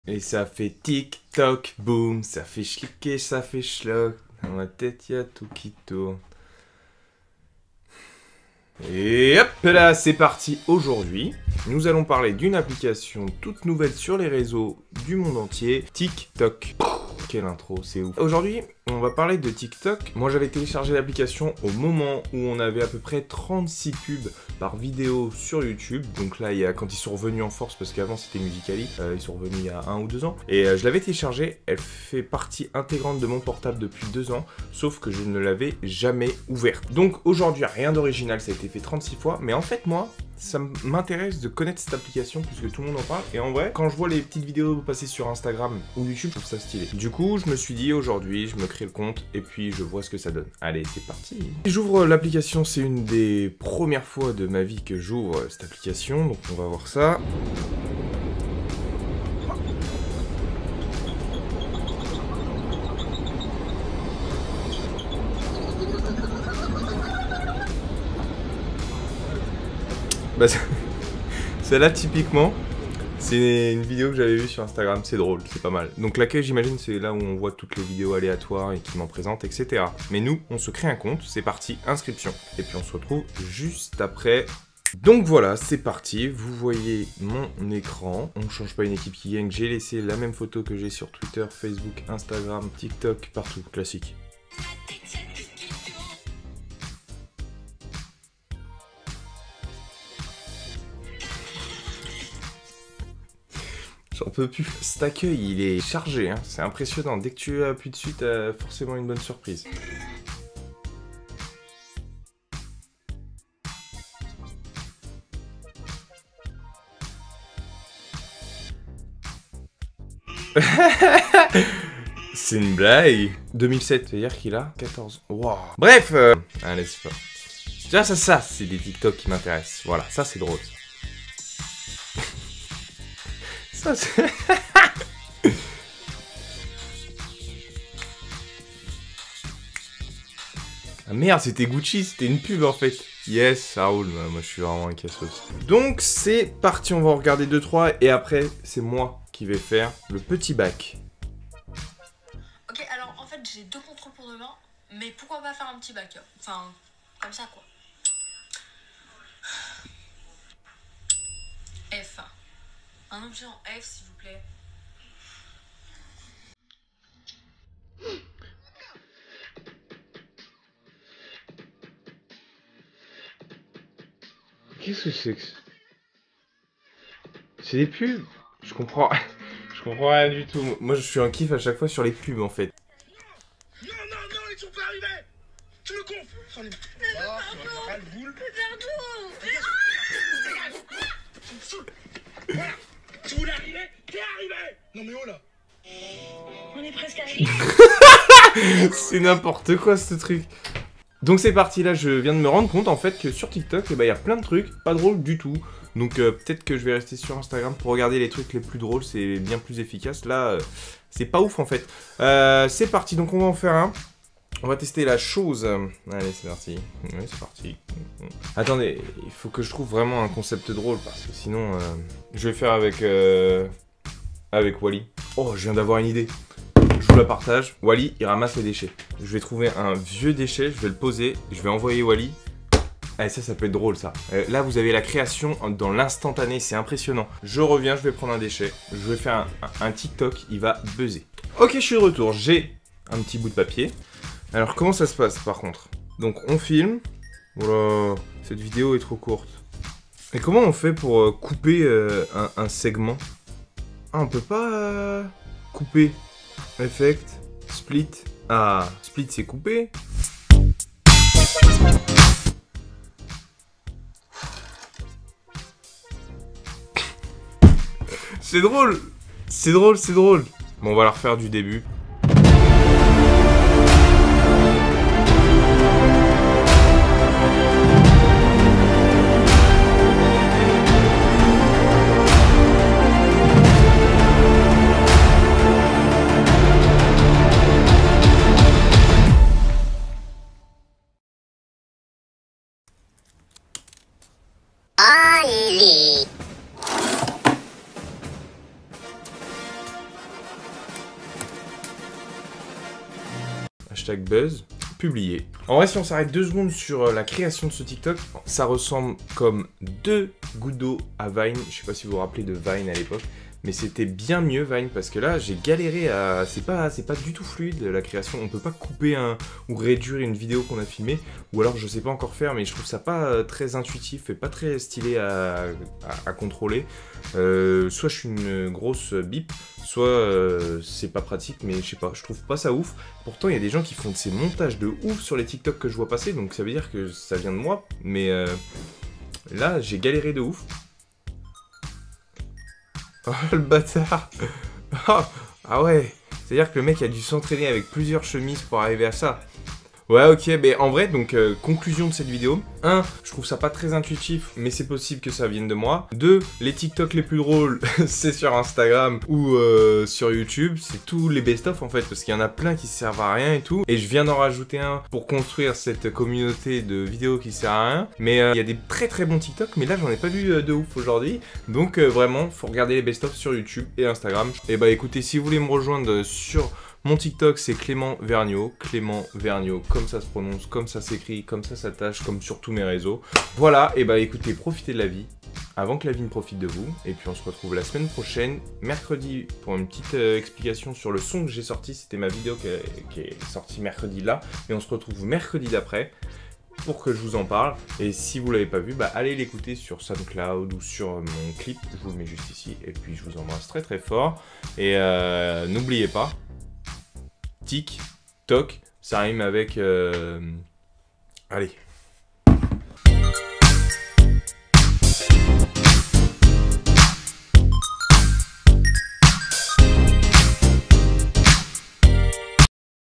Et ça fait tic-toc, boum, ça fait schlicker, ça fait schlock. Dans ma tête, y a tout qui tourne. Et hop là, c'est parti. Aujourd'hui, nous allons parler d'une application toute nouvelle sur les réseaux du monde entier, TikTok. Quelle intro, c'est ouf. Aujourd'hui, on va parler de TikTok. Moi, j'avais téléchargé l'application au moment où on avait à peu près 36 pubs par vidéo sur YouTube. Donc là, quand ils sont revenus en force, parce qu'avant c'était Musical.ly, ils sont revenus il y a 1 ou 2 ans. Et je l'avais téléchargée, elle fait partie intégrante de mon portable depuis 2 ans, sauf que je ne l'avais jamais ouverte. Donc aujourd'hui, rien d'original, ça a été fait 36 fois, mais en fait, moi, ça m'intéresse de connaître cette application puisque tout le monde en parle. Et en vrai, quand je vois les petites vidéos passer sur Instagram ou YouTube, je trouve ça stylé. Du coup, je me suis dit aujourd'hui, je me crée le compte et puis je vois ce que ça donne. Allez, c'est parti. J'ouvre l'application, c'est une des premières fois de ma vie que j'ouvre cette application. Donc on va voir ça. Bah, celle-là, typiquement, c'est une vidéo que j'avais vue sur Instagram, c'est drôle, c'est pas mal. Donc l'accueil, j'imagine, c'est là où on voit toutes les vidéos aléatoires et qui m'en présentent, etc. Mais nous, on se crée un compte, c'est parti, inscription. Et puis on se retrouve juste après. Donc voilà, c'est parti, vous voyez mon écran. On change pas une équipe qui gagne, j'ai laissé la même photo que j'ai sur Twitter, Facebook, Instagram, TikTok, partout, classique. J'en peux plus. Cet accueil, il est chargé, hein. C'est impressionnant. Dès que tu appuies dessus, t'as forcément une bonne surprise. C'est une blague. 2007, c'est-à-dire qu'il a 14. Wow. Bref, allez, c'est pas. Déjà, ça, c'est des TikTok qui m'intéressent. Voilà, ça, c'est drôle. Ça, c'est... Ah merde, c'était Gucci, c'était une pub en fait. Yes, ça roule, moi je suis vraiment un cassos. Donc c'est parti, on va en regarder 2-3 et après c'est moi qui vais faire le petit bac. Ok, alors en fait j'ai 2 contrôles pour demain, mais pourquoi pas faire un petit bac? Enfin, comme ça quoi. F. Un objet en F s'il vous plaît. Qu'est-ce que c'est que ça? C'est des pubs. Je comprends rien du tout. Moi je suis un kiff à chaque fois sur les pubs en fait. Non, ils sont pas arrivés. Tu me gonfles. Mais pardon. Tu me saoules. Voilà. Tu voulais arriver, t'es arrivé. Non mais oh là. On est presque arrivé. C'est n'importe quoi ce truc. Donc c'est parti, là je viens de me rendre compte en fait que sur TikTok, il y a plein de trucs pas drôles du tout. Donc peut-être que je vais rester sur Instagram pour regarder les trucs les plus drôles, c'est bien plus efficace. Là, c'est pas ouf en fait. C'est parti, donc on va en faire un. On va tester la chose. Allez, c'est parti. Oui, c'est parti. Attendez, il faut que je trouve vraiment un concept drôle parce que sinon, je vais faire avec Wally. Oh, je viens d'avoir une idée. Je vous la partage. Wally, il ramasse les déchets. Je vais trouver un vieux déchet, je vais le poser, je vais envoyer Wally. Allez, ça peut être drôle ça. Là, vous avez la création dans l'instantané, c'est impressionnant. Je reviens, je vais prendre un déchet. Je vais faire un TikTok, il va buzzer. Ok, je suis de retour. J'ai un petit bout de papier. Alors, comment ça se passe par contre? Donc, on filme. Voilà, cette vidéo est trop courte. Et comment on fait pour couper un segment? Ah, on peut pas couper. Effect, split. Ah, split c'est coupé. C'est drôle. C'est drôle, c'est drôle. Bon, on va la refaire du début. Hashtag buzz. Publié. En vrai, si on s'arrête 2 secondes sur la création de ce TikTok, ça ressemble comme 2 gouttes d'eau à Vine. Je sais pas si vous vous rappelez de Vine à l'époque. Mais c'était bien mieux Vine parce que là j'ai galéré à... C'est pas du tout fluide la création, on peut pas couper ou réduire une vidéo qu'on a filmée, ou alors je sais pas encore faire mais je trouve ça pas très intuitif et pas très stylé à contrôler. Soit je suis une grosse bip, soit c'est pas pratique mais je sais pas, je trouve pas ça ouf. Pourtant il y a des gens qui font de ces montages de ouf sur les TikTok que je vois passer, donc ça veut dire que ça vient de moi, mais là j'ai galéré de ouf. Oh le bâtard. Oh, ah ouais. C'est-à-dire que le mec a dû s'entraîner avec plusieurs chemises pour arriver à ça. Ouais ok, mais en vrai, donc conclusion de cette vidéo. 1, je trouve ça pas très intuitif, mais c'est possible que ça vienne de moi. 2, les TikTok les plus drôles, c'est sur Instagram ou sur YouTube. C'est tous les best-of en fait, parce qu'il y en a plein qui servent à rien et tout. Et je viens d'en rajouter un pour construire cette communauté de vidéos qui sert à rien. Mais il y a des très très bons TikTok, mais là j'en ai pas vu de ouf aujourd'hui. Donc vraiment, faut regarder les best-of sur YouTube et Instagram. Et bah écoutez, si vous voulez me rejoindre sur... Mon TikTok c'est Clément Vergniaud, comme ça se prononce, comme ça s'écrit, comme ça s'attache, comme sur tous mes réseaux. Voilà, et bah écoutez, profitez de la vie, avant que la vie ne profite de vous. Et puis on se retrouve la semaine prochaine, mercredi, pour une petite explication sur le son que j'ai sorti. C'était ma vidéo qui est sortie mercredi là, et on se retrouve mercredi d'après pour que je vous en parle. Et si vous l'avez pas vu, bah allez l'écouter sur SoundCloud ou sur mon clip, je vous le mets juste ici. Et puis je vous embrasse très très fort, et n'oubliez pas, TikTok, ça rime avec... Allez.